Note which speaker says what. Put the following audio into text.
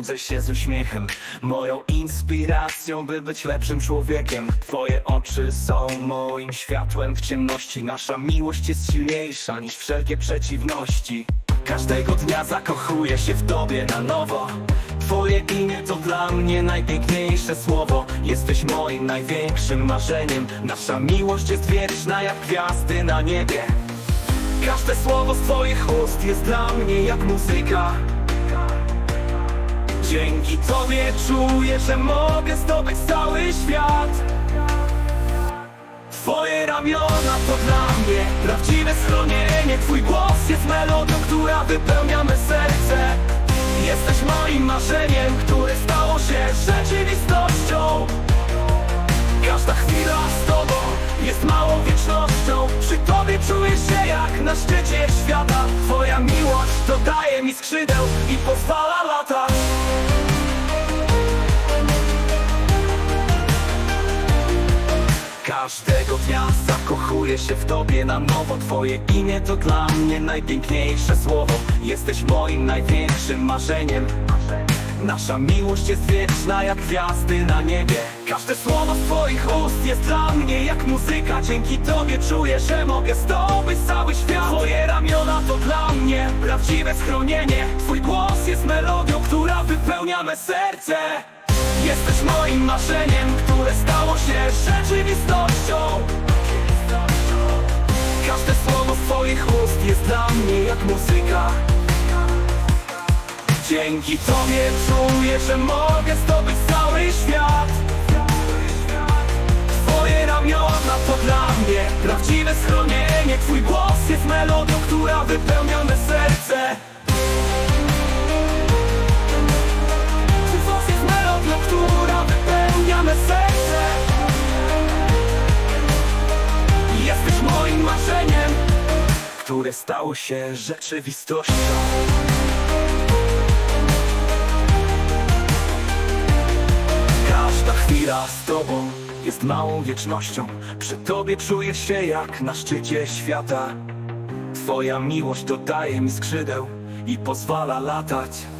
Speaker 1: budzę się z uśmiechem, moją inspiracją, by być lepszym człowiekiem. Twoje oczy są moim światłem w ciemności. Nasza miłość jest silniejsza niż wszelkie przeciwności. Każdego dnia zakochuję się w Tobie na nowo. Twoje imię to dla mnie najpiękniejsze słowo. Jesteś moim największym marzeniem. Nasza miłość jest wieczna jak gwiazdy na niebie. Każde słowo z Twoich ust jest dla mnie jak muzyka. Dzięki Tobie czuję, że mogę zdobyć cały świat. Twoje ramiona to dla mnie prawdziwe schronienie. Twój głos jest melodią, która wypełnia me serce. Jesteś moim marzeniem, które stało się rzeczywistością. Każda chwila z Tobą jest małą wiecznością. Przy Tobie czuję się jak na szczycie świata. Twoja miłość dodaje mi skrzydeł i pozwala latać. Każdego dnia zakochuję się w Tobie na nowo. Twoje imię to dla mnie najpiękniejsze słowo. Jesteś moim największym marzeniem. Nasza miłość jest wieczna jak gwiazdy na niebie. Każde słowo z Twoich ust jest dla mnie jak muzyka. Dzięki Tobie czuję, że mogę zdobyć cały świat. Twoje ramiona to dla mnie prawdziwe schronienie. Twój głos jest melodią, która wypełnia me serce. Jesteś moim marzeniem, które stało się rzeczywistością. Każde słowo z Twoich ust jest dla mnie jak muzyka. Dzięki Tobie czuję, że mogę zdobyć cały świat. Twoje ramiona to dla mnie prawdziwe schronienie. Twój głos jest melodią, która wypełnia me serce. Twój głos jest melodią, która wypełnia me serce. Jesteś moim marzeniem, które stało się rzeczywistością. Każda chwila z Tobą jest małą wiecznością. Przy Tobie czuję się jak na szczycie świata. Twoja miłość dodaje mi skrzydeł i pozwala latać.